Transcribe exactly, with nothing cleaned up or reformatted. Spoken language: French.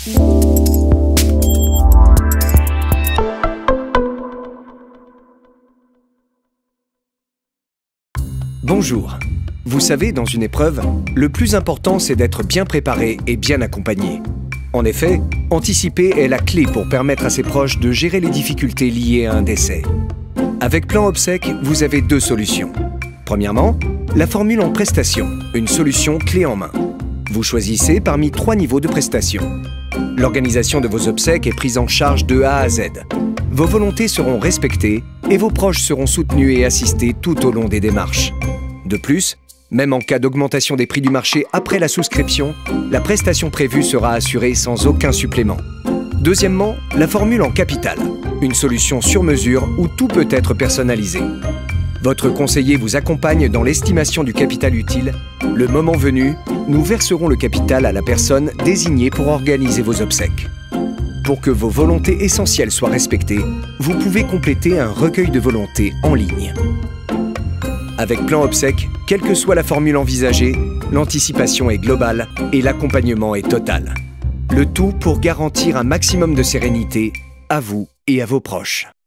Bonjour. Vous savez, dans une épreuve, le plus important, c'est d'être bien préparé et bien accompagné. En effet, anticiper est la clé pour permettre à ses proches de gérer les difficultés liées à un décès. Avec Plan Obsèques, vous avez deux solutions. Premièrement, la formule en prestation, une solution clé en main. Vous choisissez parmi trois niveaux de prestation. L'organisation de vos obsèques est prise en charge de A à Z. Vos volontés seront respectées et vos proches seront soutenus et assistés tout au long des démarches. De plus, même en cas d'augmentation des prix du marché après la souscription, la prestation prévue sera assurée sans aucun supplément. Deuxièmement, la formule en capital, une solution sur mesure où tout peut être personnalisé. Votre conseiller vous accompagne dans l'estimation du capital utile. Le moment venu, nous verserons le capital à la personne désignée pour organiser vos obsèques. Pour que vos volontés essentielles soient respectées, vous pouvez compléter un recueil de volontés en ligne. Avec Plan Obsèques, quelle que soit la formule envisagée, l'anticipation est globale et l'accompagnement est total. Le tout pour garantir un maximum de sérénité à vous et à vos proches.